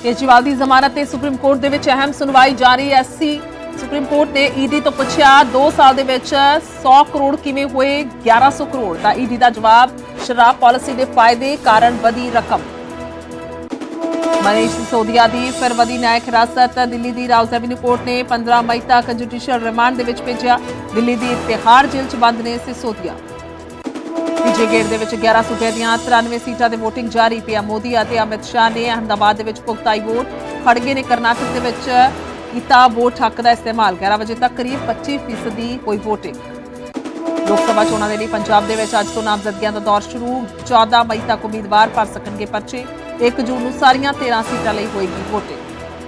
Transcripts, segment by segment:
केजरीवाल की जमानत ते सुप्रीम कोर्ट दे विच अहम सुनवाई जारी। एससी सुप्रीम कोर्ट ने ईडी तो पूछा 2 साल दे विच 100 करोड़ किवें होए 1100 करोड़ दा ईडी दा जवाब, शराब पॉलिसी दे फायदे कारण वधी रकम। मनीष सिसोदिया की फिर वधी न्यायिक हिरासत। दिल्ली की राउज एवेन्यू कोर्ट ने 15 मई तक जुडिशियल रिमांड दे विच भेजिया। दिल्ली की तिहाड़ जेल च बंद ने सिसोदिया। तीजे गेड़ दे विच 11 सूबे दीआं 93 सीटां ते वोटिंग जारी। पीएम मोदी अते अमित शाह ने अहमदाबाद दे विच भुगताई वोट। खड़गे ने कर्नाटक दे विच कीता वोट हक का इस्तेमाल। 11 बजे तक करीब 25% हुई वोटिंग। लोक सभा चोणां दे लई पंजाब दे विच अज तों नामजदगियां दा दौर शुरू। 14 मई तक उम्मीदवार भर सकणगे पर्चे। 1 जून नूं सारियां 13 सीटां लई होएगी वोटिंग।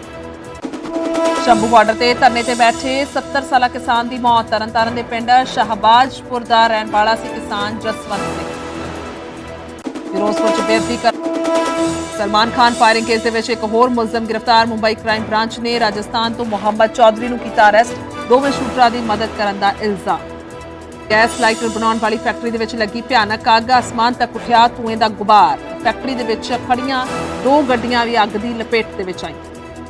शंभू बार्डर ते धरने ते बैठे 70 साला किसान की मौत। तरनतारन दे पिंड शाहबाजपुर दा रहण वाला सी किसान जसवंत सिंह। फिरोजपुर च बेइज्जती कर सलमान खान फायरिंग केस दे विच एक होर मुलजम गिरफ्तार। मुंबई क्राइम ब्रांच ने राजस्थान तो मोहम्मद चौधरी नूं कीता अरेस्ट। दोवें शूटरां दी मदद करन दा इल्जाम। गैस लाइटर बनाउण वाली फैक्टरी दे विच लगी भयानक अग। आसमान तक उठिया धुएं दा गुबार। फैक्टरी दे विच खड़ियां 2 गड्डियां भी अग दी लपेट दे विच आईं।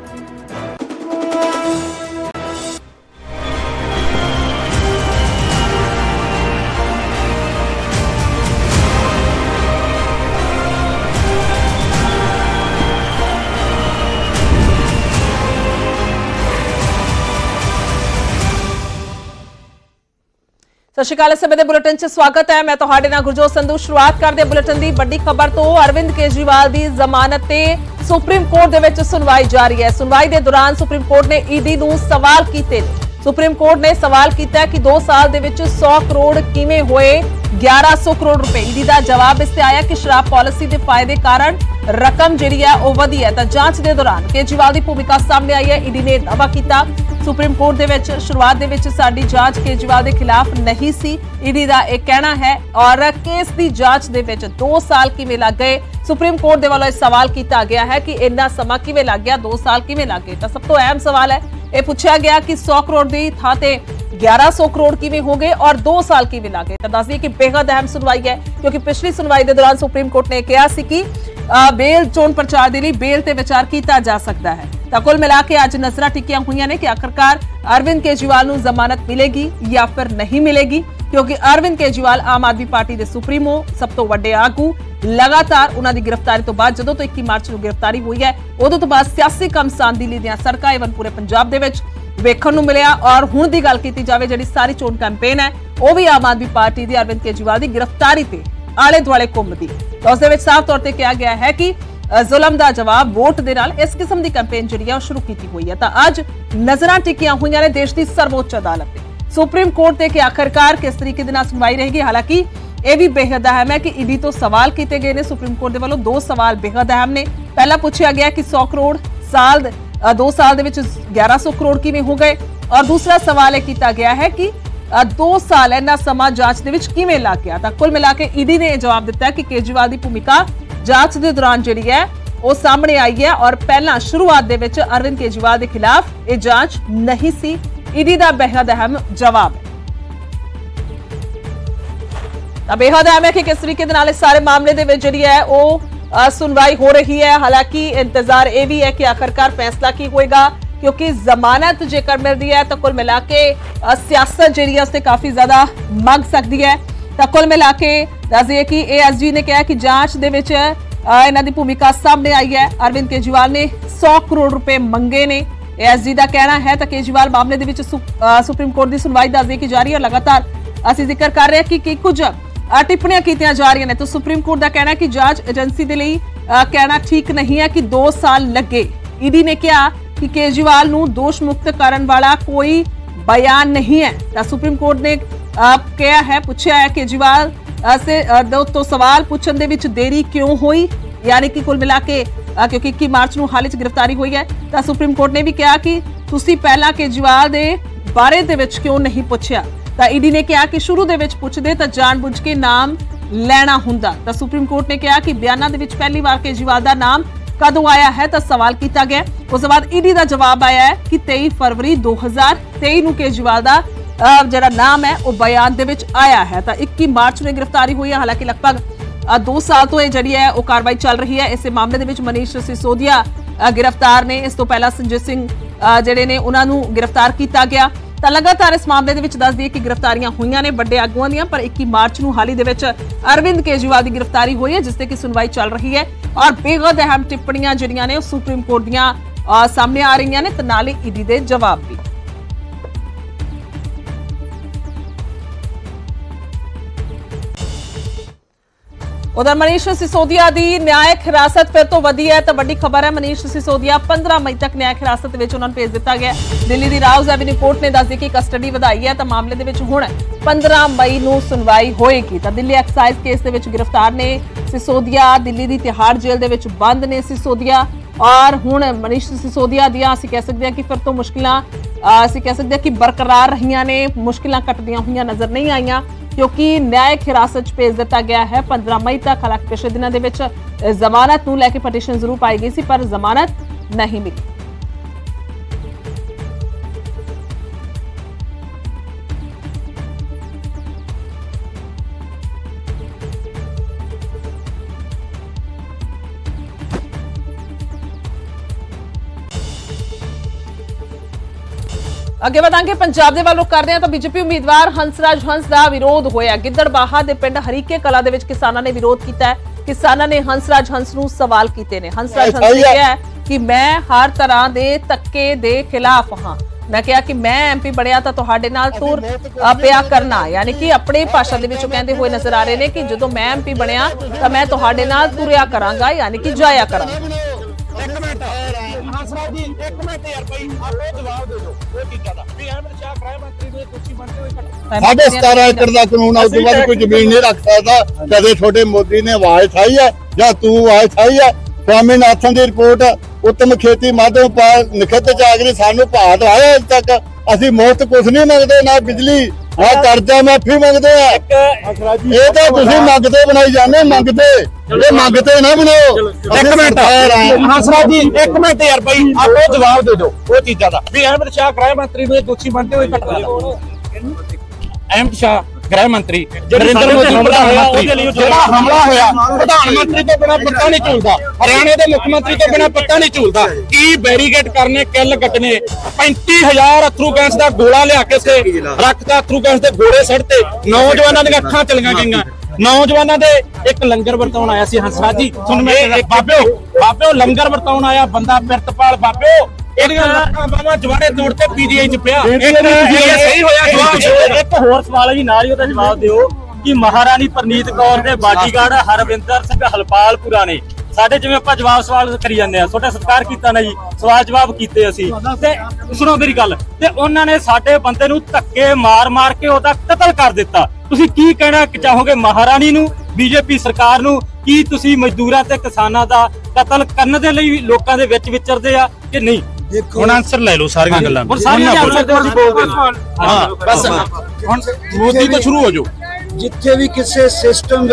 सत श्री अकाल। इस समय बुलेटिन च स्वागत है। मैं तुहाडे नाल गुरजोत संधू। शुरुआत करदे बुलेटिन दी बड़ी खबर तो। अरविंद केजरीवाल की जमानत ते सुप्रीम कोर्ट दे विच सुनवाई जारी है। सुनवाई के दौरान सुप्रीम कोर्ट ने ईडी नूं सवाल कीते। सुप्रीम कोर्ट ने सवाल किया कि 2 साल दे विच 100 करोड़ किवें होए 1100 करोड़ रुपए। ईडी का जवाब इससे आया कि शराब पॉलिसी के फायदे कारण रकम जिहड़ी है वह वधी है। जांच के दौरान केजरीवाल की भूमिका सामने आई है। ईडी ने दावा किया सुप्रीम कोर्ट दे विच शुरुआत दे विच साडी जांच केजरीवाल के खिलाफ नहीं सी। ईडी का यह कहना है और केस की जांच दे विच 2 साल किवें लग गए। सुप्रीम कोर्ट दे वालों सवाल किया गया है कि इन्ना समा किवें लग गया, 2 साल किवें लग गए। तो सब तो अहम सवाल है यह पूछा गया कि 100 करोड़ की थां ते 1100 करोड़ किवें हो गए और 2 साल किवें लग गए। तो दस दिए कि बेहद अहम सुनवाई है क्योंकि पिछली सुनवाई के दौरान सुप्रीम कोर्ट ने कहा सी कि बेल चोण प्रचार के लिए बेल ते विचार किया जा सकता है। तो कुल मिला के अज नजरां टिकियां हुई ने कि आखिरकार अरविंद केजरीवाल नूं जमानत मिलेगी या फिर नहीं मिलेगी, क्योंकि अरविंद केजरीवाल आम आदमी पार्टी के सुप्रीमो सब तो वड्डे आगू लगातार उन्हां दी गिरफ्तारी तो बाद जदों तो 21 मार्च नूं गिरफ्तारी हुई है उदों तो बाद सियासी घमसान दिल्ली दीआं सड़कां इवन पूरे पंजाब दे विच वेखण नूं मिलिया। और हुण दी गल कीती जावे जिहड़ी सारी चोण कैंपेन है वह भी आम आदमी पार्टी दी अरविंद केजरीवाल की गिरफ्तारी ते आले दुआले घुमदी। तो उस दे विच साफ तौर ते कहा गया है कि जुल्म का जवाब वोट दे नाल इस किस्म की कैंपेन जिहड़ी है शुरू की हुई है। तो अज नजरां टिकियां हुई ने देश की सर्वोच्च अदालत ते सुप्रीम कोर्ट ते कि आखिरकार किस तरीके दे नाल सुनवाई रहेगी। हालांकि यह भी बेहद अहम है कि ईडी तो सवाल किए गए हैं सुप्रीम कोर्ट के वालों। 2 सवाल बेहद अहम ने। पहला पूछा गया कि 100 करोड़ 2 साल दे विच 1100 करोड़ किवें हो गए और दूसरा सवाल यह किया गया है कि 2 साल इन्ना समा जांच दे विच किवें लग गया। तो कुल मिला के ईडी ने जवाब दिता है कि केजरीवाल की भूमिका जांच के दौरान जिहड़ी है वो सामने आई है और पहला शुरुआत दे विच अरविंद केजरीवाल के खिलाफ यह जांच नहीं सी। ईडी का बेहद अहम जवाब है। बेहद अहम है कि किस तरीके दे नाल इस सारे मामले दे विच जिहड़ी है वो सुनवाई हो रही है। हालांकि इंतजार यह भी है कि आखिरकार फैसला की होएगा, क्योंकि जमानत जेकर मिलती है तो कुल मिला के सियासत जिहड़ी है उससे काफी ज्यादा मंग सकती है। तो कुल मिला के दस दिए कि एएसजी ने कहा कि जांच दे विच इन्हां दी भूमिका सामने आई है। अरविंद केजरीवाल ने 100 करोड़ रुपए मंगे ने, एएसजी का कहना है। तो केजरीवाल मामले दे विच सुप्रीम कोर्ट की सुनवाई दस दी की जा रही है। लगातार असीं जिक्र कर रहे हैं कि कुछ टिप्पणियां कीतियां जा रही ने। तो सुप्रीम कोर्ट का कहना है कि जांच एजेंसी के लिए कहना ठीक नहीं है कि 2 साल लगे। ईडी ने कहा कि केजरीवाल नूं दोष मुक्त करने वाला कोई बयान नहीं है। तो सुप्रीम कोर्ट ने कहा है, पूछा है केजरीवाल से तो सवाल पूछने दे विच देरी क्यों हुई, यानी कि कुल मिला के क्योंकि 21 मार्च नूं हाल ही गिरफ्तारी हुई है। तो सुप्रीम कोर्ट ने भी कहा कि तुसीं पहला केजरीवाल दे बारे दे विच क्यों नहीं पूछा। तो ईडी ने कहा कि शुरू दे विच पुछदे तो जानबुझ के नाम लेना हुंदा। तो सुप्रीम कोर्ट ने कहा कि बयानां दे विच पहली बार केजरीवाल का नाम कदों आया है तो सवाल किया गया। उस बाद ईडी का जवाब आया है कि 23 फरवरी 2023 नूं केजरीवाल का जरा नाम है वो बयान दे विच आया है। तो 21 मार्च में गिरफ्तारी हुई है। हालांकि लगभग 2 साल तो ये जी है वो कार्रवाई चल रही है। इस मामले दे विच मनीष सिसोदिया गिरफ्तार ने। इस तो पहला संजय सिंह ਜਿਹੜੇ ਨੇ ਉਹਨਾਂ ਨੂੰ गिरफ्तार किया गया। ਤਾਂ ਲਗਾਤਾਰ ਇਸ ਮਾਮਲੇ ਦੇ ਵਿੱਚ ਦੱਸ ਦਈਏ ਕਿ ਗ੍ਰਿਫਤਾਰੀਆਂ ਹੋਈਆਂ ਨੇ ਵੱਡੇ ਆਗੂਆਂ ਦੀਆਂ, ਪਰ 21 ਮਾਰਚ ਨੂੰ ਹਾਲ ਹੀ ਦੇ ਵਿੱਚ ਅਰਵਿੰਦ ਕੇਜਰੀਵਾਲ ਦੀ ਗ੍ਰਿਫਤਾਰੀ ਹੋਈ ਹੈ, ਜਿਸ ਤੇ ਕਿ ਸੁਣਵਾਈ ਚੱਲ ਰਹੀ ਹੈ ਔਰ ਬੇਹੱਦ ਅਹਿਮ ਟਿੱਪਣੀਆਂ ਜਿਹੜੀਆਂ ਨੇ ਉਹ ਸੁਪਰੀਮ ਕੋਰਟ ਦੀਆਂ ਸਾਹਮਣੇ ਆ ਰਹੀਆਂ ਨੇ ਤੇ ਨਾਲ ਹੀ ਈਡੀ ਦੇ ਜਵਾਬ ਵੀ। उधर मनीष सिसोदिया की न्यायिक हिरासत फिर तो वधी है। तो वड्डी खबर है, मनीष सिसोदिया 15 मई तक न्यायिक हिरासत में उन्होंने भेज दिता गया। दिल्ली की राउज एवेन्यू कोर्ट ने दस दी कि कस्टडी वधाई है। तो मामले के हुण 15 मई को सुनवाई होएगी। तो दिल्ली एक्साइज केस के गिरफ्तार ने सिसोदिया, दिल्ली की तिहाड़ जेल के बंद ने सिसोदिया और हुण मनीष सिसोदिया दियां असीं कह सकते हैं कि फिर तो मुश्किलां असीं कह सकते हैं कि बरकरार रहियां ने, मुश्किलां घटदियां हुईयां नज़र नहीं आईयां क्योंकि न्यायिक हिरासत भेज दिता गया है 15 मई तक। हालांकि पिछले दिनों के विच जमानत नूं लैके पटीशन जरूर पाई गई सी पर जमानत नहीं मिली। ਅੱਗੇ ਵਧਾਂਗੇ ਪੰਜਾਬ ਦੇ ਵੱਲ ਰੁਖ ਕਰਦੇ ਹਾਂ ਤਾਂ ਬੀਜੇਪੀ ਉਮੀਦਵਾਰ ਹੰਸਰਾਜ ਹੰਸ ਦਾ ਵਿਰੋਧ ਹੋਇਆ। ਗਿੱਦੜਬਾਹਾ ਦੇ ਪਿੰਡ ਹਰੀਕੇ ਕਲਾ ਦੇ ਵਿੱਚ ਕਿਸਾਨਾਂ ਨੇ ਵਿਰੋਧ ਕੀਤਾ ਹੈ। ਕਿਸਾਨਾਂ ਨੇ ਹੰਸਰਾਜ ਹੰਸ ਨੂੰ ਸਵਾਲ ਕੀਤੇ ਨੇ। ਹੰਸਰਾਜ ਹੰਸ ਨੇ ਕਿਹਾ ਕਿ ਮੈਂ ਹਰ ਤਰ੍ਹਾਂ ਦੇ ਧੱਕੇ ਦੇ ਖਿਲਾਫ ਹਾਂ। ਮੈਂ ਕਿਹਾ ਕਿ ਮੈਂ ਐਮਪੀ ਬਣਿਆ ਤਾਂ ਤੁਹਾਡੇ ਨਾਲ ਤੁਰ ਪਿਆ ਕਰਨਾ, ਯਾਨੀ ਕਿ ਆਪਣੀ ਭਾਸ਼ਾ ਦੇ ਵਿੱਚ ਕਹਿੰਦੇ ਹੋਏ ਨਜ਼ਰ ਆ ਰਹੇ ਨੇ ਕਿ ਜਦੋਂ ਮੈਂ ਐਮਪੀ ਬਣਿਆ ਤਾਂ ਮੈਂ ਤੁਹਾਡੇ ਨਾਲ ਤੁਰਿਆ ਕਰਾਂਗਾ, ਯਾਨੀ ਕਿ ਜਾਇਆ ਕਰਾਂਗਾ। साढ़े 17 एकड़ का कानून उस बाद कोई जमीन नहीं रख सकता। कदे छोटे मोदी ने आवाज उठाई है या तू आवाज उठाई है? स्वामीनाथन की रिपोर्ट उत्तम खेती माध्यम पर निखित जागरी सानू भाव दवाया। अज तक असी मुफ्त कुछ नहीं मंगते, ना बिजली ना कर्जा माफी मंगते हैं। ये तो तुम मंगते बनाई जाने, मंगते ये मंगते ना बनाओ। एक मिनट हंसराज जी, एक मिनट यार भाई, आप जवाब दे दो वो चीजा का भी। अहमद शाह गृह मंत्री ने दोषी बनते हुए घटना, अहमद शाह गृह मंत्री नरेंद्र मोदी प्रधानमंत्री ਜਿਹੜਾ ਹਮਲਾ ਹੋਇਆ ਪ੍ਰਧਾਨ ਮੰਤਰੀ ਤੋਂ ਬਿਨਾ ਪੱਤਾ ਨਹੀਂ ਝੂਲਦਾ, ਹਰਿਆਣੇ ਦੇ ਮੁੱਖ ਮੰਤਰੀ ਤੋਂ ਬਿਨਾ ਪੱਤਾ ਨਹੀਂ ਝੂਲਦਾ। ਕੀ ਬੈਰੀਕੇਡ ਕਰਨੇ, ਕਿੱਲ ਕੱਟਨੇ, 35000 ਅਥਰੂ ਗੈਸ ਦਾ ਗੋਲਾ ਲਿਆ ਕੇ ਸੇ ਰੱਖਤਾ, ਅਥਰੂ ਗੈਸ ਦੇ ਗੋਲੇ ਸੜਤੇ, ਨੌਜਵਾਨਾਂ ਦੀਆਂ ਅੱਖਾਂ ਚਲੀਆਂ ਗਈਆਂ। ਨੌਜਵਾਨਾਂ ਦੇ ਇੱਕ ਲੰਗਰ ਵਰਤਾਉਣ ਆਇਆ ਸੀ ਹੰਸਰਾਜ ਜੀ, ਸੁਣ ਮੈਂ ਬਾਬਿਓ ਲੰਗਰ ਵਰਤਾਉਣ ਆਇਆ ਬੰਦਾ ਪਿਰਤਪਾਲ ਬਾਬਿਓ ਇਹਦੀਆਂ ਲੱਖਾਂ ਬਾਹਾਂ ਜਵਾੜੇ ਤੋੜ ਕੇ ਪੀਜੀਆਈ ਚ ਪਿਆ। ਇਹ ਸਹੀ ਹੋਇਆ ਜਵਾਬ? ਇੱਕ ਹੋਰ ਸਵਾਲ ਹੈ ਜੀ, ਨਾਲ ਹੀ ਉਹਦਾ ਜਵਾਬ ਦਿਓ ਕਿ ਮਹਾਰਾਣੀ ਪ੍ਰਨੀਤ ਕੌਰ ਦੇ ਬਾਡੀਗਾਰਡ ਹਰਵਿੰਦਰ ਸਿੰਘ ਹਲਪਾਲਪੁਰਾ ਨੇ ਸਾਡੇ ਜਿਵੇਂ ਆਪਾਂ ਜਵਾਬ ਸਵਾਲ ਕਰੀ ਜਾਂਦੇ ਆ, ਤੁਹਾਡਾ ਸਤਿਕਾਰ ਕੀਤਾ ਨਾ ਜੀ, ਸਵਾਲ ਜਵਾਬ ਕੀਤੇ ਅਸੀਂ ਤੇ ਸੁਣੋ ਮੇਰੀ ਗੱਲ, ਤੇ ਉਹਨਾਂ ਨੇ ਸਾਡੇ ਬੰਦੇ ਨੂੰ ਧੱਕੇ ਮਾਰ ਕੇ ਉਹਦਾ ਕਤਲ ਕਰ ਦਿੱਤਾ। ਤੁਸੀਂ ਕੀ ਕਹਿਣਾ ਚਾਹੋਗੇ ਮਹਾਰਾਣੀ ਨੂੰ, ਬੀਜੇਪੀ ਸਰਕਾਰ ਨੂੰ? ਕੀ ਤੁਸੀਂ ਮਜ਼ਦੂਰਾਂ ਤੇ ਕਿਸਾਨਾਂ ਦਾ ਕਤਲ ਕਰਨ ਦੇ ਲਈ ਲੋਕਾਂ ਦੇ ਵਿੱਚ ਵਿਚਰਦੇ ਆ ਕਿ ਨਹੀਂ? ਹੁਣ ਆਨਸਰ ਲੈ ਲਓ ਸਾਰੀਆਂ ਗੱਲਾਂ ਹੁਣ ਸਾਰੀਆਂ ਆਨਸਰ ਤੇ ਅਸੀਂ ਬੋਲਦੇ ਹਾਂ ਬਸ ਹੁਣ ਮੋਦੀ ਤੋਂ ਸ਼ੁਰੂ ਹੋ ਜਾਓ। ਜਿੱਥੇ ਵੀ ਕਿਸੇ ਸਿਸਟਮ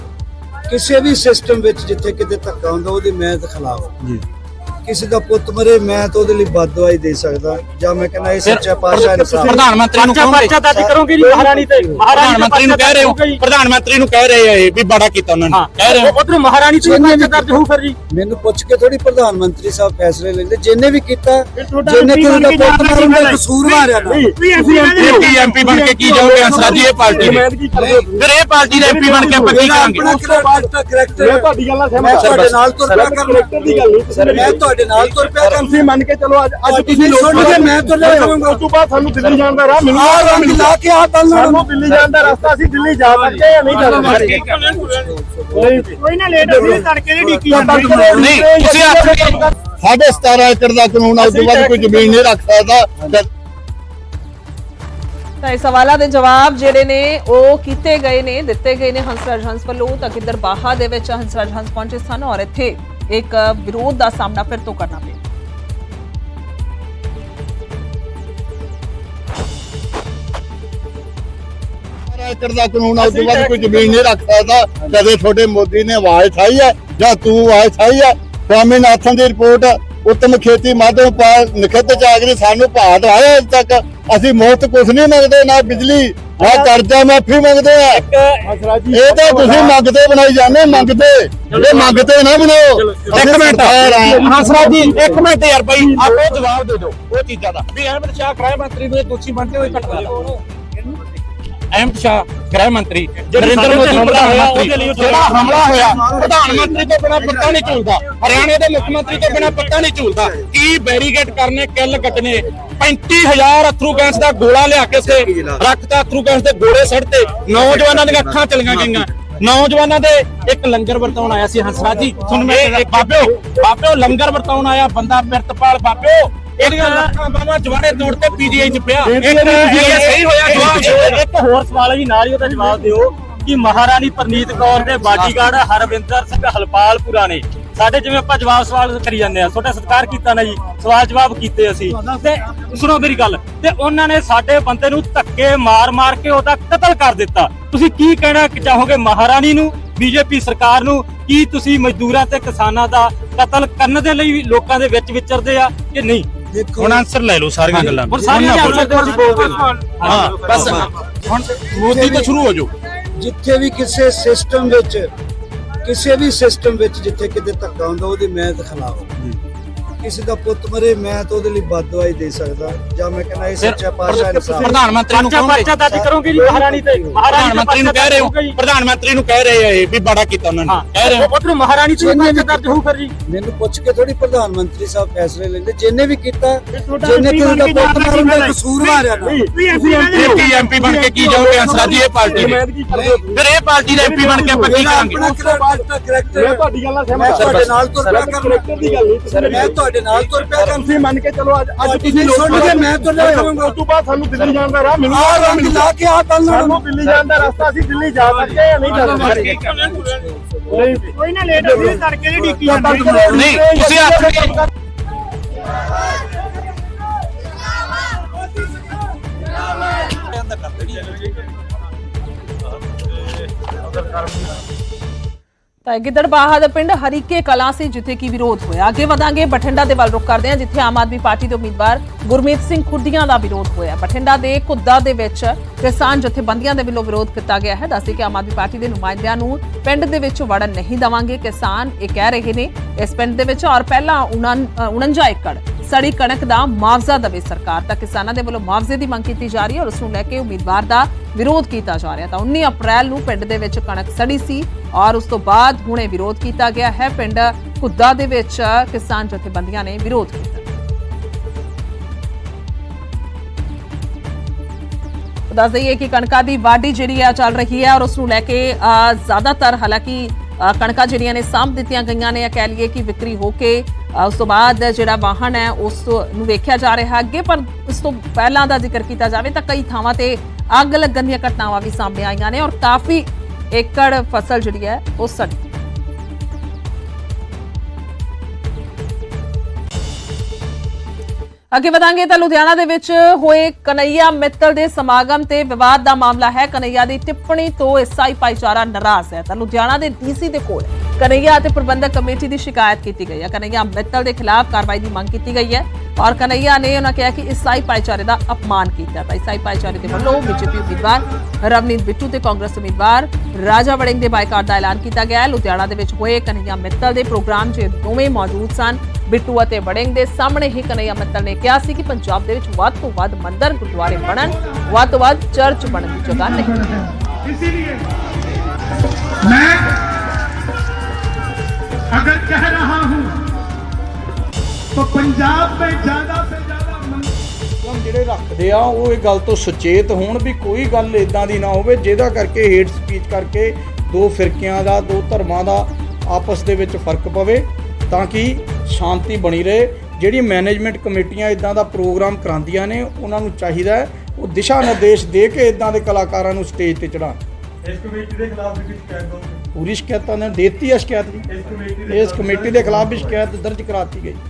ਵਿੱਚ ਜਿੱਥੇ ਕਿਤੇ ਧੱਕਾ ਹੁੰਦਾ ਉਹਦੇ ਮੈਂ ਦੇ ਖਿਲਾਫ ਜੀ। ਕਿਸੇ ਦਾ ਪੁੱਤ ਮਰੇ ਮੈਂ ਤਾਂ ਉਹਦੇ ਲਈ ਬਦਦੁਆਈ ਦੇ ਸਕਦਾ, ਜਾਂ ਮੈਂ ਕਹਿੰਦਾ ਇਹ ਸੱਚਾ ਪਾਤਸ਼ਾਹ ਇਨਸਾਨ। ਪ੍ਰਧਾਨ ਮੰਤਰੀ ਨੂੰ ਪਰਚਾ ਦਰਜ ਕਰੋਗੇ ਜੀ ਮਹਾਰਾਣੀ ਤੇ? ਪ੍ਰਧਾਨ ਮੰਤਰੀ ਨੂੰ ਕਹਿ ਰਹੇ ਹੋ, ਪ੍ਰਧਾਨ ਮੰਤਰੀ ਨੂੰ ਕਹਿ ਰਹੇ ਆ ਇਹ ਵੀ ਬੜਾ ਕੀਤਾ ਉਹਨਾਂ ਨੇ, ਕਹਿ ਰਹੇ ਹੋ ਉਧਰ ਮਹਾਰਾਣੀ ਤੇ ਪਰਚਾ ਦਰਜ ਹੋਊ ਫਿਰ ਜੀ? ਮੈਨੂੰ ਪੁੱਛ ਕੇ ਥੋੜੀ ਪ੍ਰਧਾਨ ਮੰਤਰੀ ਸਾਹਿਬ ਫੈਸਲੇ ਲੈਂਦੇ। ਜਿਹਨੇ ਵੀ ਕੀਤਾ, ਜਿਹਨੇ ਕਿਸੇ ਦਾ ਪੁੱਤ ਮਾਰਨ ਦਾ ਕਸੂਰਵਾਰ ਆ ਨਾ, ਐਮਪੀ ਬਣ ਕੇ ਕੀ ਜਾਓਗੇ ਹੰਸਰਾਜ ਜੀ? ਇਹ ਪਾਰਟੀ ਫਿਰ ਇਹ ਪਾਰਟੀ ਦੇ ਐਮਪੀ ਬਣ ਕੇ ਆਪਾਂ ਕੀ ਕਰਾਂਗੇ? ਤੁਹਾਡੀ ਗੱਲ ਮੈਂ ਤੁਹਾਡੇ ਨਾਲ ਤੁਰ ਪਿਆ ਕਰੈਕਟਰ ਦੀ ਗੱਲ ਨਹੀਂ, ਮੈਂ ਤੁਹਾਡੇ ਨਾਲ ਤੁਰ ਪਿਆ ਕਰ। ਤੁਸੀਂ ਮੰਨ ਕੇ ਚਲੋ ਅੱਜ ਤੁਸੀਂ ਲੋਕ ਮੈਂ ਤੁਰ ਜਾਵਾਂਗਾ, ਉਸ ਤੋਂ ਬਾਅਦ ਸਾਨੂੰ ਦਿੱਲੀ ਜਾਣ ਦਾ ਰਾਹ ਮੈਨੂੰ ਲਾ ਕੇ ਆ ਬੰਨ ਸਾਨੂੰ ਦਿੱਲੀ ਜਾਣ ਦਾ ਰਸਤਾ, ਅਸੀਂ ਦਿੱਲੀ ਜਾ ਸਕਦੇ ਜਾਂ ਨਹੀਂ ਜਾ ਸਕਦੇ? ਕੋਈ ਨਾ ਲੇਟ ਅਸੀਂ ਤੜਕੇ ਦੀ ਡੀਕੀ ਨਹੀਂ। ਤੁਸੀਂ ਸਾਢੇ 17 ਏਕੜ ਦਾ ਕਾਨੂੰਨ ਉਸ ਤੋਂ ਬਾਅਦ ਕੋਈ ਜ਼ਮੀਨ ਨਹੀਂ ਰੱਖ ਸਕਦਾ। ਤਾਂ ਇਸ ਸਵਾਲਾਂ ਦੇ ਜਵਾਬ ਜਿਹੜੇ ਨੇ ਉਹ ਕੀਤੇ ਗਏ ਨੇ, ਦਿੱਤੇ ਗਏ ਨੇ ਹੰਸਰਾਜ ਹੰਸ ਵੱਲੋਂ। ਤਾਂ ਗਿੱਦੜਬਾਹਾ ਦੇ ਵਿੱਚ ਹੰਸਰਾਜ ਹੰਸ ਪਹੁੰਚੇ ਸਨ ਔਰ ਇੱਥੇ ਇੱਕ ਵਿਰੋਧ ਦਾ ਸਾਹਮਣਾ ਫਿਰ ਤੋਂ ਕਰਨਾ ਪਿਆ। ਏਕੜ ਦਾ ਕਾਨੂੰਨ ਉਸ ਤੋਂ ਬਾਅਦ ਕੋਈ ਜ਼ਮੀਨ ਨਹੀਂ ਰੱਖ ਸਕਦਾ। ਕਦੇ ਛੋਟੇ ਮੋਦੀ ਨੇ ਆਵਾਜ਼ ਉਠਾਈ ਹੈ ਜਾਂ ਤੂੰ ਆਵਾਜ਼ ਉਠਾਈ ਹੈ? स्वामीनाथन की रिपोर्ट उत्तम खेती माध्यम पर निखित जागरी सानू भाव दवाया। अज तक ਅਸੀਂ ਮੁਫਤ ਕੁਛ ਨਹੀਂ ਮੰਗਦੇ, ਨਾ ਬਿਜਲੀ ਨਾ ਕਰਜ਼ਾ ਮਾਫੀ ਮੰਗਦੇ ਆ। ਇਹ ਤਾਂ ਤੁਸੀਂ ਮੰਗਦੇ ਬਣਾਈ ਜਾਂਦੇ, ਮੰਗਦੇ ਇਹ ਮੰਗਦੇ ਨਾ ਬਣਾਓ। ਇੱਕ ਮਿੰਟ ਹੰਸਰਾਜ ਜੀ, ਇੱਕ ਮਿੰਟ ਯਾਰ ਬਾਈ, ਆਪੋ ਜਵਾਬ ਦੇ ਦਿਓ ਉਹ ਚੀਜ਼ਾਂ ਦਾ ਵੀ ਅਹਿਮਦ ਸ਼ਾਹ ਗ੍ਰਹਿ ਮੰਤਰੀ ਨੂੰ ਦੋਸ਼ੀ ਬਣਦੇ ਹੋਏ ਘਟਨਾ। ਅਹਿਮਦ ਸ਼ਾਹ ਗ੍ਰਹਿ ਮੰਤਰੀ ਨਰਿੰਦਰ ਮੋਦੀ ਪ੍ਰਧਾਨ ਮੰਤਰੀ, ਜਿਹੜਾ ਹਮਲਾ ਹੋਇਆ ਪ੍ਰਧਾਨ ਮੰਤਰੀ ਤੋਂ ਬਿਨਾਂ ਪੱਤਾ ਨਹੀਂ ਝੂਲਦਾ, ਹਰਿਆਣੇ ਦੇ ਮੁੱਖ ਮੰਤਰੀ ਤੋਂ ਬਿਨਾਂ ਪੱਤਾ ਨਹੀਂ ਝੂਲਦਾ। ਕੀ ਬੈਰੀਕੇਡ ਕਰਨੇ, ਕਿੱਲ ਕੱਟਣੇ, 35,000 ਅਥਰੂ ਗੈਸ ਦਾ ਗੋਲਾ ਲਿਆ ਕੇ ਸੇ ਰੱਖਤਾ, ਅਥਰੂ ਗੈਸ ਦੇ ਗੋਲੇ ਸੜਤੇ, ਨੌਜਵਾਨਾਂ ਦੀਆਂ ਅੱਖਾਂ ਚਲੀਆਂ ਗਈਆਂ। ਨੌਜਵਾਨਾਂ ਦੇ ਇੱਕ ਲੰਗਰ ਵਰਤਾਉਣ ਆਇਆ ਸੀ ਹੰਸਰਾਜ ਜੀ, ਸੁਣ ਮੇਰੇ ਬਾਬਿਓ ਲੰਗਰ ਵਰਤਾਉਣ ਆਇਆ ਬੰਦਾ ਪਿਰਤਪਾਲ ਬਾਬਿਓ, ਇਹਦੀਆਂ ਲੱਖਾਂ ਬਾਹਾਂ ਜਵਾੜੇ ਤੋੜ ਕੇ ਪੀਜੀਆਈ ਚ ਪਿਆ। ਸਹੀ ਹੋਇਆ ਜਵਾਬ। ਇੱਕ ਹੋਰ ਸਵਾਲ ਹੈ ਜੀ, ਨਾਲ ਹੀ ਉਹਦਾ ਜਵਾਬ ਦਿਓ ਕਿ ਮਹਾਰਾਣੀ ਪ੍ਰਨੀਤ ਕੌਰ ਦੇ ਬਾਡੀਗਾਰਡ ਹਰਵਿੰਦਰ ਸਿੰਘ ਹਲਪਾਲਪੁਰਾ ਨੇ ਸਾਡੇ ਜਿਵੇਂ ਆਪਾਂ ਸਵਾਲ ਕਰੀ ਜਾਂਦੇ ਆ, ਤੁਹਾਡਾ ਸਤਿਕਾਰ ਕੀਤਾ ਨਾ ਜੀ, ਸਵਾਲ ਜਵਾਬ ਕੀਤੇ ਅਸੀਂ ਤੇ ਸੁਣੋ ਮੇਰੀ ਗੱਲ, ਤੇ ਉਹਨਾਂ ਨੇ ਸਾਡੇ ਬੰਦੇ ਨੂੰ ਧੱਕੇ ਮਾਰ ਕੇ ਉਹਦਾ ਕਤਲ ਕਰ ਦਿੱਤਾ। ਤੁਸੀਂ ਕੀ ਕਹਿਣਾ ਚਾਹੋਗੇ ਮਹਾਰਾਣੀ ਨੂੰ, ਬੀਜੇਪੀ ਸਰਕਾਰ ਨੂੰ? ਕੀ ਤੁਸੀਂ ਮਜ਼ਦੂਰਾਂ ਤੇ ਕਿਸਾਨਾਂ ਦਾ ਕਤਲ ਕਰਨ ਦੇ ਲਈ ਲੋਕਾਂ ਦੇ ਵਿੱਚ ਵਿਚਰਦੇ ਆ ਕਿ ਨਹੀਂ? ਹੁਣ ਆਨਸਰ ਲੈ ਲਓ ਸਾਰੀਆਂ ਗੱਲਾਂ। ਹਾਂ ਬਸ ਹੁਣ ਮੋਦੀ ਤੋਂ ਸ਼ੁਰੂ ਹੋ ਜਾਓ। ਜਿੱਥੇ ਵੀ ਕਿਸੇ ਵੀ ਸਿਸਟਮ ਵਿੱਚ ਜਿੱਥੇ ਕਿਤੇ ਧੱਕਾ ਹੁੰਦਾ ਉਹਦੇ ਮੈਂ ਦੇ ਖਿਲਾਫ। ਕਿਸੇ ਦਾ ਪੁੱਤ ਮਰੇ ਮੈਂ ਤਾਂ ਉਹਦੇ ਲਈ ਬਦਦੁਆ ਹੀ ਦੇ ਸਕਦਾ, ਜਾਂ ਮੈਂ ਕਹਿੰਦਾ ਇਹ ਸੱਚਾ ਪਾਤਸ਼ਾਹ ਇਨਸਾਫ। ਪ੍ਰਧਾਨ ਮੰਤਰੀ ਨੂੰ ਪਰਚਾ ਦਰਜ ਕਰੋਗੇ ਜੀ ਮਹਾਰਾਣੀ ਤੇ? ਪ੍ਰਧਾਨ ਮੰਤਰੀ ਨੂੰ ਕਹਿ ਰਹੇ ਹੋ, ਪ੍ਰਧਾਨ ਮੰਤਰੀ ਨੂੰ ਕਹਿ ਰਹੇ ਆ ਇਹ ਵੀ ਬੜਾ ਕੀਤਾ ਉਹਨਾਂ ਨੇ, ਕਹਿ ਰਹੇ ਹੋ ਉਧਰੋਂ ਮਹਾਰਾਣੀ ਤੇ ਪਰਚਾ ਦਰਜ ਹੋਊ ਫਿਰ ਜੀ? ਮੈਨੂੰ ਪੁੱਛ ਕੇ ਥੋੜੀ ਪ੍ਰਧਾਨ ਮੰਤਰੀ ਸਾਹਿਬ ਫੈਸਲੇ ਲੈਂਦੇ, ਜਿਹਨੇ ਵੀ ਕੀਤਾ, ਜਿਹਨੇ ਕਿਸੇ ਦਾ ਪੁੱਤ ਮਾਰਨ ਦਾ ਕਸੂਰਵਾਰ ਆ ਨਾ। ਐਮਪੀ ਬਣ ਕੇ ਕੀ ਜਾਓਗੇ ਹੰਸਰਾਜ ਜੀ? ਇਹ ਪਾਰਟੀ ਨੇ ਫਿਰ ਇਹ ਪਾਰਟੀ ਦਾ ਐਮਪੀ ਬਣ ਕੇ ਆਪਾਂ ਕੀ ਕਰਾਂਗੇ? ਮੈਂ ਤੁਹਾਡੀ ਗੱਲ ਨਾਲ ਸਹਿਮਤ, ਮੈਂ ਤੁਹਾਡੇ ਨਾਲ ਤੁਰ ਪਿਆ ਕਰਾਂਗਾ ਦੀ ਗੱਲ ਨਹੀਂ, ਮੈਂ ਤੁਹਾਡੇ ਨਾਲ ਤੁਰ ਪਿਆ ਕਰਾਂ। ਤੁਸੀਂ ਮੰਨ ਕੇ ਚਲੋ ਅੱਜ ਤੁਸੀਂ ਸੁਣ ਕੇ ਮੈਂ ਤੁਰ ਜਾਵਾਂਗਾ, ਉਸ ਤੋਂ ਬਾਅਦ ਸਾਨੂੰ ਦਿੱਲੀ ਜਾਣ ਦਾ ਰਾਹ ਮਿਲੂਗਾ। ਰੰਗ ਲਾ ਕੇ ਆ ਕੱਲ ਸਾਨੂੰ ਦਿੱਲੀ ਜਾਣ ਦਾ ਰਸਤਾ, ਅਸੀਂ ਦਿੱਲੀ ਜਾ ਸਕਦੇ ਜਾਂ ਨਹੀਂ ਜਾ ਸਕਦੇ? ਕੋਈ ਨਾ ਲੇਟ ਹੋ ਗਈ, ਤੜਕੇ ਦੀ ਡੀਕੀ ਨਹੀਂ ਤੁਸੀਂ ਹੱਥ ਤਾਂ ਗਿੱਦੜਬਾਹਾ ਦਾ ਪਿੰਡ ਹਰੀਕੇ ਕਲਾਂ ਸੀ ਜਿੱਥੇ ਕੀ ਵਿਰੋਧ ਹੋਇਆ। ਅੱਗੇ ਵਧਾਂਗੇ, ਬਠਿੰਡਾ ਦੇ ਵੱਲ ਰੁਖ ਕਰਦੇ ਹਾਂ ਜਿੱਥੇ ਆਮ ਆਦਮੀ ਪਾਰਟੀ ਦੇ ਉਮੀਦਵਾਰ ਗੁਰਮੀਤ ਸਿੰਘ ਖੁੱਡੀਆਂ ਦਾ ਵਿਰੋਧ ਹੋਇਆ। ਬਠਿੰਡਾ ਦੇ ਘੁੱਦਾ ਦੇ ਵਿੱਚ ਕਿਸਾਨ ਜਥੇਬੰਦੀਆਂ ਦੇ ਵੱਲੋਂ ਵਿਰੋਧ ਕੀਤਾ ਗਿਆ ਹੈ। ਦੱਸਦੇ ਕਿ ਆਮ ਆਦਮੀ ਪਾਰਟੀ ਦੇ ਨੁਮਾਇੰਦਿਆਂ ਨੂੰ ਪਿੰਡ ਦੇ ਵਿੱਚ ਵੜਨ ਨਹੀਂ ਦੇਵਾਂਗੇ, ਕਿਸਾਨ ਇਹ ਕਹਿ ਰਹੇ ਨੇ ਇਸ ਪਿੰਡ ਦੇ ਵਿੱਚ। ਔਰ ਪਹਿਲਾਂ 49 ਏਕੜ ਸੜੀ ਕਣਕ ਦਾ ਮੁਆਵਜ਼ਾ ਦੇਵੇ ਸਰਕਾਰ, ਤਾਂ ਕਿਸਾਨਾਂ ਦੇ ਵੱਲੋਂ ਮੁਆਵਜ਼ੇ ਦੀ ਮੰਗ ਕੀਤੀ ਜਾ ਰਹੀ ਹੈ ਔਰ ਉਸ ਨੂੰ ਲੈ ਕੇ ਉਮੀਦਵਾਰ ਦਾ ਵਿਰੋਧ ਕੀਤਾ ਜਾ ਰਿਹਾ। ਤਾਂ 19 ਅਪ੍ਰੈਲ ਨੂੰ ਪਿੰਡ ਦੇ ਵਿੱਚ ਕਣਕ ਸੜੀ ਸੀ ਔਰ ਉਸ ਤੋਂ ਬਾਅਦ ਹੁਣੇ ਵਿਰੋਧ ਕੀਤਾ ਗਿਆ ਹੈ। ਪਿੰਡ ਘੁੱਦਾ ਦੇ ਵਿੱਚ ਕਿਸਾਨ ਜਥੇਬੰਦੀਆਂ ਨੇ ਵਿਰੋਧ ਕੀਤਾ। ਦੱਸ ਦਈਏ ਕਿ ਕਣਕਾਂ ਦੀ ਵਾਢੀ ਜਿਹੜੀ ਹੈ ਚੱਲ ਰਹੀ ਹੈ ਔਰ ਉਸ ਨੂੰ ਲੈ ਕੇ ਜ਼ਿਆਦਾਤਰ ਹਾਲਾਂਕਿ ਕਣਕਾਂ ਜਿਹੜੀਆਂ ਨੇ ਸਾਂਭ ਦਿੱਤੀਆਂ ਗਈਆਂ ਨੇ, ਕਹਿ ਲਈਏ ਕਿ ਵਿਕਰੀ ਹੋ ਕੇ ਉਸ ਤੋਂ ਬਾਅਦ ਜਿਹੜਾ ਵਾਹਨ ਹੈ ਉਸ ਨੂੰ ਵੇਖਿਆ ਜਾ ਰਿਹਾ ਅੱਗੇ। ਪਰ ਇਸ ਤੋਂ ਪਹਿਲਾਂ ਦਾ ਜ਼ਿਕਰ ਕੀਤਾ ਜਾਵੇ ਤਾਂ ਕਈ ਥਾਵਾਂ ਤੇ ਅੱਗ ਲੱਗਣ ਦੀਆਂ ਘਟਨਾਵਾਂ ਵੀ ਸਾਹਮਣੇ ਆਈਆਂ ਨੇ ਔਰ ਕਾਫੀ ਏਕੜ ਫਸਲ ਜਿਹੜੀ ਹੈ ਉਹ ਸੜੀ। ਅੱਗੇ ਵਧਾਂਗੇ ਤਾਂ ਲੁਧਿਆਣਾ ਦੇ ਵਿੱਚ ਹੋਏ ਕਨਈਆ ਮਿੱਤਲ ਦੇ ਸਮਾਗਮ ਤੇ ਵਿਵਾਦ ਦਾ ਮਾਮਲਾ ਹੈ। ਕਨਈਆ ਦੀ ਟਿੱਪਣੀ ਤੋਂ ਈਸਾਈ ਭਾਈਚਾਰਾ ਨਾਰਾਜ਼ ਹੈ ਤਾਂ ਲੁਧਿਆਣਾ ਦੇ ਡੀਸੀ ਦੇ ਕੋਲ ਕਨਈਆ ਅਤੇ ਪ੍ਰਬੰਧਕ ਕਮੇਟੀ ਦੀ ਸ਼ਿਕਾਇਤ ਕੀਤੀ ਗਈ ਹੈ। ਕਨਈਆ ਮਿੱਤਲ ਦੇ ਖਿਲਾਫ ਕਾਰਵਾਈ ਦੀ ਮੰਗ ਕੀਤੀ ਗਈ ਹੈ ਔਰ ਕਨਈਆ ਨੇ ਉਹਨਾਂ ਕਿਹਾ ਕਿ ਈਸਾਈ ਭਾਈਚਾਰੇ ਦਾ ਅਪਮਾਨ ਕੀਤਾ। ਤਾਂ ਈਸਾਈ ਭਾਈਚਾਰੇ ਦੇ ਵੱਲੋਂ ਬੀਜੇਪੀ ਉਮੀਦਵਾਰ ਰਵਨੀਤ ਬਿੱਟੂ ਤੇ ਕਾਂਗਰਸ ਉਮੀਦਵਾਰ ਰਾਜਾ ਵੜਿੰਗ ਦੇ ਬਾਈਕਾਟ ਦਾ ਐਲਾਨ ਕੀਤਾ ਗਿਆ ਹੈ। ਲੁਧਿਆਣਾ ਦੇ ਵਿੱਚ ਹੋਏ ਕਨਈਆ ਮਿੱਤਲ ਦੇ ਪ੍ਰੋਗਰਾਮ 'ਚ ਦੋਵੇਂ ਮੌਜੂਦ ਸਨ। ਬਿੱਟੂ ਅਤੇ ਵੜਿੰਗ ਦੇ ਸਾਹਮਣੇ ਹੀ ਕਨਈਆ ਮਿੱਤਲ ਨੇ ਕਿਹਾ ਸੀ ਕਿ ਪੰਜਾਬ ਦੇ ਵਿੱਚ ਵੱਧ ਤੋਂ ਵੱਧ ਮੰਦਿਰ ਗੁਰਦੁਆਰੇ ਬਣਨ, ਵੱਧ ਤੋਂ ਵੱਧ ਚਰਚ ਬਣਨ ਦੀ ਜਗ੍ਹਾ ਨਹੀਂ। मैं अगर कह रहा हूं तो पंजाब में ज्यादा से ज्यादा ਜਿਹੜੇ ਰੱਖਦੇ ਆ ਉਹ ਇਹ ਗੱਲ ਤੋਂ ਸੁਚੇਤ ਹੋਣ ਵੀ ਕੋਈ ਗੱਲ ਇਦਾਂ ਦੀ ਨਾ ਹੋਵੇ ਜਿਹਦਾ ਕਰਕੇ ਹੇਟ ਸਪੀਚ ਕਰਕੇ ਦੋ ਫਿਰਕਿਆਂ ਦਾ, ਦੋ ਧਰਮਾਂ ਦਾ ਆਪਸ ਦੇ ਵਿੱਚ ਫਰਕ ਪਵੇ, ਤਾਂ ਕਿ ਸ਼ਾਂਤੀ ਬਣੀ ਰਹੇ। ਜਿਹੜੀ ਮੈਨੇਜਮੈਂਟ ਕਮੇਟੀਆਂ ਇਦਾਂ ਦਾ ਪ੍ਰੋਗਰਾਮ ਕਰਾਉਂਦੀਆਂ ਨੇ ਉਹਨਾਂ ਨੂੰ ਚਾਹੀਦਾ ਹੈ ਉਹ ਦਿਸ਼ਾ ਨਿਰਦੇਸ਼ ਦੇ ਕੇ ਇਦਾਂ ਦੇ ਕਲਾਕਾਰਾਂ ਨੂੰ ਸਟੇਜ ਤੇ ਚੜਾਉਣ। ਇਸ ਕਮੇਟੀ ਦੇ ਖਿਲਾਫ ਵੀ ਸ਼ਿਕਾਇਤ ਹੋਊਗੀ? ਪੂਰੀ ਸ਼ਿਕਾਇਤਾਂ ਨੇ ਦੇਤੀ ਹੈ ਸ਼ਿਕਾਇਤ ਜੀ। ਇਸ ਕਮੇਟੀ ਦੇ ਖਿਲਾਫ ਵੀ ਸ਼ਿਕਾਇਤ ਦਰਜ ਕਰਾਤੀ ਗਈ।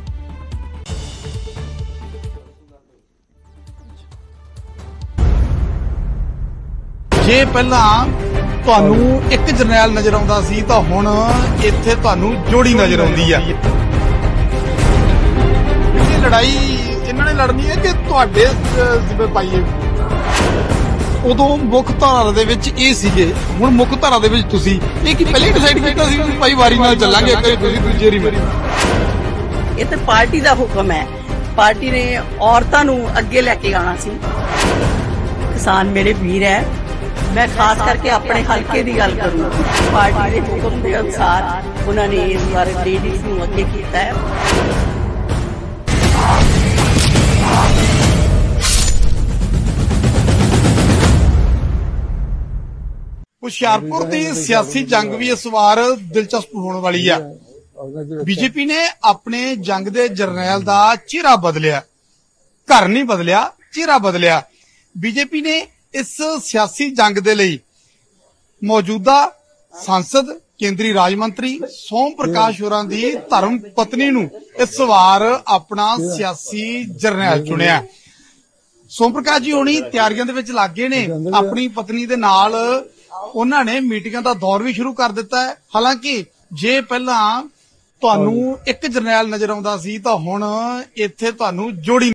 ਜੇ ਪਹਿਲਾਂ ਤੁਹਾਨੂੰ ਇੱਕ ਜਰਨੈਲ ਨਜ਼ਰ ਆਉਂਦਾ ਸੀ ਤਾਂ ਹੁਣ ਇੱਥੇ ਤੁਹਾਨੂੰ ਜੋੜੀ ਨਜ਼ਰ ਆਉਂਦੀ ਆ। ਇਹ ਲੜਾਈ ਇਹਨਾਂ ਨੇ ਲੜਨੀ ਹੈ ਕਿ ਤੁਹਾਡੇ ਜ਼ਿੰਮੇ ਪਾਈਏ? ਉਦੋਂ ਮੁੱਖ ਧਾਰਾ ਦੇ ਵਿੱਚ ਇਹ ਸੀਗੇ, ਹੁਣ ਮੁੱਖ ਧਾਰਾ ਦੇ ਵਿੱਚ ਤੁਸੀਂ ਇਹ ਕੀ ਪਹਿਲੇ ਡਿਸਾਈਡ ਕੀਤਾ ਸੀ ਵੀ ਭਾਈ ਵਾਰੀ ਨਾਲ ਚੱਲਾਂਗੇ, ਇੱਕ ਤੁਸੀਂ ਦੂਜੀ ਵਾਰੀ ਇਹ ਤਾਂ ਪਾਰਟੀ ਦਾ ਹੁਕਮ ਹੈ। ਪਾਰਟੀ ਨੇ ਔਰਤਾਂ ਨੂੰ ਅੱਗੇ ਲੈ ਕੇ ਆਉਣਾ ਸੀ। ਕਿਸਾਨ ਮੇਰੇ ਵੀਰ ਹੈ, ਮੈਂ ਖਾਸ ਕਰਕੇ ਆਪਣੇ ਹਲਕੇ ਦੀ ਗੱਲ ਕਰੂੰ। ਪਾਰਟੀ ਦੇ ਹੁਕਮ ਦੇ ਅਨੁਸਾਰ ਉਹਨਾਂ ਨੇ ਇਸ ਵਾਰ ਲੇਡੀਜ਼ ਨੂੰ ਅੱਗੇ ਕੀਤਾ ਹੈ। ਹੁਸ਼ਿਆਰਪੁਰ ਦੀ ਸਿਆਸੀ ਜੰਗ ਵੀ ਇਸ ਵਾਰ ਦਿਲਚਸਪ ਹੋਣ ਵਾਲੀ ਹੈ। ਬੀਜੇਪੀ ਨੇ ਆਪਣੇ ਜੰਗ ਦੇ ਜਰਨੈਲ ਦਾ ਚਿਹਰਾ ਬਦਲਿਆ, ਘਰ ਨਹੀਂ ਬਦਲਿਆ, ਚਿਹਰਾ ਬਦਲਿਆ। ਬੀਜੇਪੀ ਨੇ ਇਸ ਸਿਆਸੀ ਜੰਗ ਦੇ ਲਈ ਮੌਜੂਦਾ ਸਾਂਸਦ, ਕੇਂਦਰੀ ਰਾਜ ਮੰਤਰੀ ਸੋਮ ਪ੍ਰਕਾਸ਼ ਹੋਰਾਂ ਦੀ ਧਰਮ ਪਤਨੀ ਨੂੰ ਇਸ ਵਾਰ ਆਪਣਾ ਸਿਆਸੀ ਜਰਨੈਲ ਚੁਣਿਆ। ਸੋਮ ਪ੍ਰਕਾਸ਼ ਜੀ ਹੋਣੀ ਤਿਆਰੀਆਂ ਦੇ ਵਿੱਚ ਲੱਗੇ ਨੇ। ਆਪਣੀ ਪਤਨੀ ਦੇ ਨਾਲ ਉਹਨਾਂ ਨੇ ਮੀਟਿੰਗਾਂ ਦਾ ਦੌਰ ਵੀ ਸ਼ੁਰੂ ਕਰ ਦਿੱਤਾ ਹੈ। ਹਾਲਾਂਕਿ ਜੇ ਪਹਿਲਾਂ ਤੁਹਾਨੂੰ ਇੱਕ ਜਰਨੈਲ ਨਜ਼ਰ ਆਉਂਦਾ ਸੀ ਤਾਂ ਹੁਣ ਇੱਥੇ ਤੁਹਾਨੂੰ ਜੋੜੀ